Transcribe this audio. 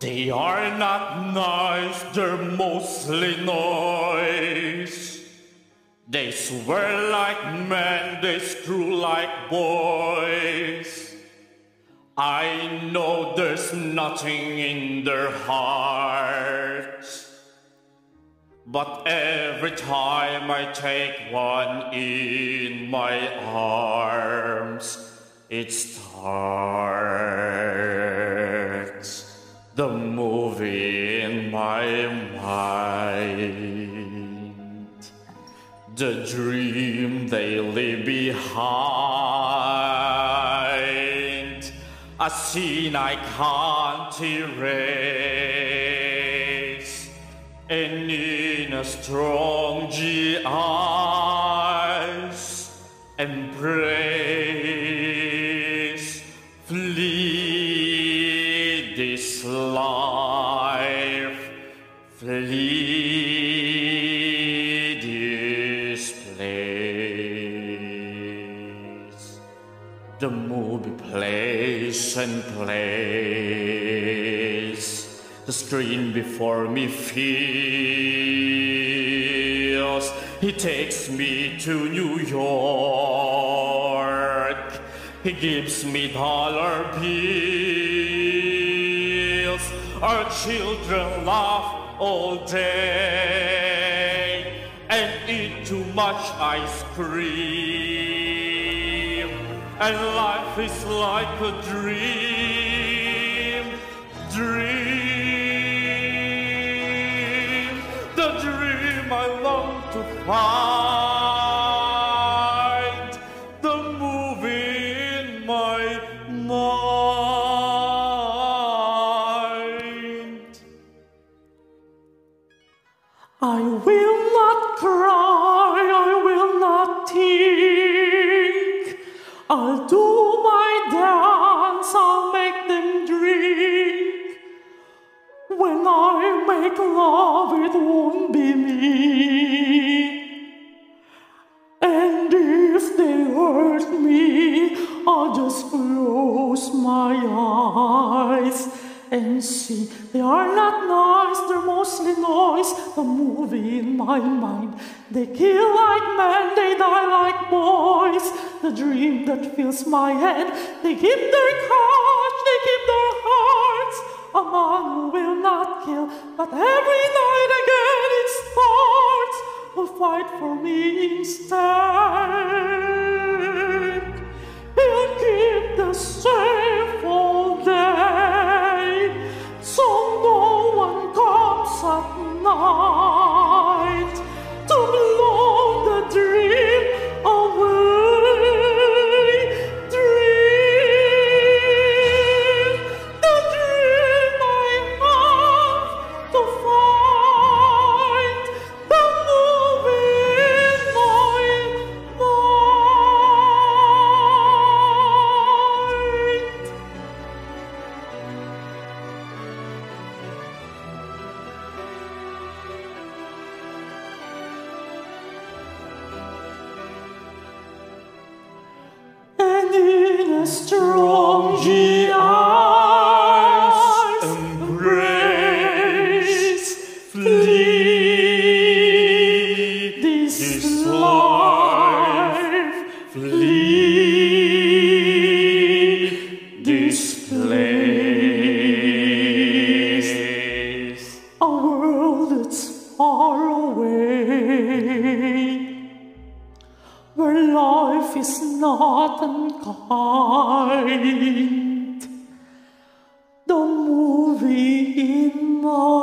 They are not nice, they're mostly noise. They swear like men, they screw like boys. I know there's nothing in their hearts, but every time I take one in my arms, it starts the movie in my mind, the dream they leave behind, a scene I can't erase, and in a strong G.I.'s embrace, flee this life, flee this place. The movie plays and plays. The screen before me feels. He takes me to New York. He gives me dollar bills. Our children laugh all day and eat too much ice cream. And life is like a dream, the dream I long to find, the movie in my mind. I will not cry, I will not think. I'll do my dance, I'll make them drink. When I make love, it won't be me. And if they hurt me, I'll just close my eyes and see. They are not nice, they're mostly noise, the movie in my mind. They kill like men, they die like boys, the dream that fills my head. They keep their courage, they keep their hearts. A man who will not kill, but every night again it starts. Will fight for me instead. He'll keep the safe all day, so no one comes at night to blow the dream away. Dream, the dream I have to find, the movie in my mind. And in a strong G.I.'s embrace, flee this life, flee this place. A world that's far away, where life is not unkind, the movie in my